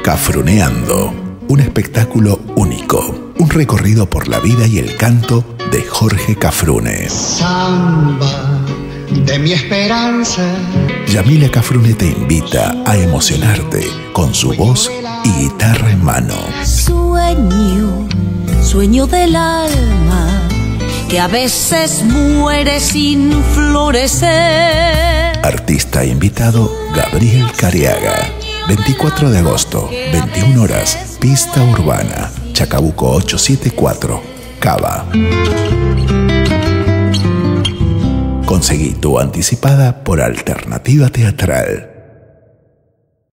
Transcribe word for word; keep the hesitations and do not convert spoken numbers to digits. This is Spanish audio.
Cafruneando, un espectáculo único, un recorrido por la vida y el canto de Jorge Cafrune. Samba de mi esperanza. Yamila Cafrune te invita a emocionarte con su voz y guitarra en mano. Sueño, sueño del alma, que a veces muere sin florecer. Artista invitado Gabriel Careaga. veinticuatro de agosto, veintiuna horas, Pista Urbana, Chacabuco ochocientos setenta y cuatro, Cava. Conseguí tu anticipada por Alternativa Teatral.